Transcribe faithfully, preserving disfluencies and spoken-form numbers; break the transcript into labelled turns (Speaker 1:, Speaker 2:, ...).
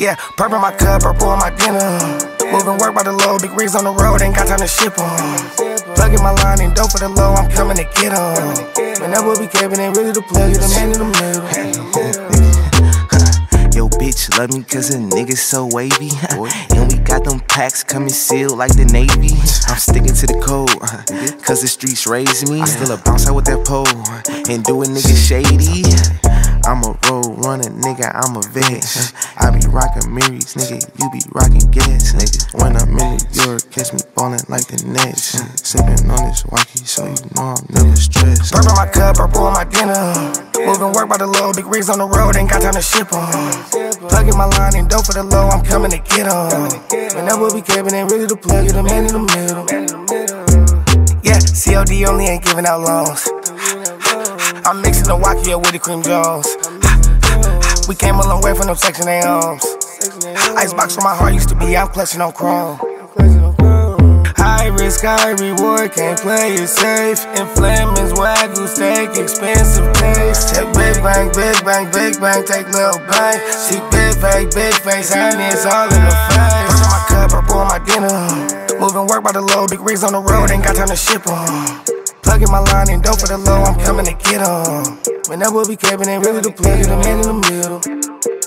Speaker 1: Yeah, purple my cup, purple on my dinner. Moving work by the low, big rigs on the road, ain't got time to ship em. Plugging my line and dope for the low, I'm coming to get em. Whenever we capping, ain't really the plug, you the man in the middle.
Speaker 2: Yo, bitch, love me cause a nigga so wavy. And we got them packs coming sealed like the Navy. I'm sticking to the code, cause the streets raised me. I still a bounce out with that pole, and do a nigga shady. I'm a road runner, nigga, I'm a vet. I be rockin' Marys, nigga, you be rockin' gas, nigga. When I'm in New York, catch me ballin' like the Nets. Sippin' on this Wacky, so you know I'm never stressed.
Speaker 1: Purple my cup, purple on my dinner. Moving work by the low, big rigs on the road, ain't got time to ship em. Plugging my line and dope for the low, I'm coming to get em. Whenever we capping, ain't really the plug, you the man in the middle. Yeah, C O D only ain't giving out loans. I'm mixing the Wacky up with the cream Jones. We came a long way from them Section eight homes. Icebox for my heart used to be, I'm clutching on chrome. High risk, high reward, can't play it safe. Inflamings, wagyu steak, expensive taste. Take big bang, big bang, big bang, take little bang. She big fake, big face, honey, it's all in the face. Purple my cup, purple on my dinner. Moving work by the low, big rigs on the road, ain't got time to ship em. Plugging my line and dope for the low, I'm coming to get em. Whenever we capping, ain't really the plug, you the man in the middle.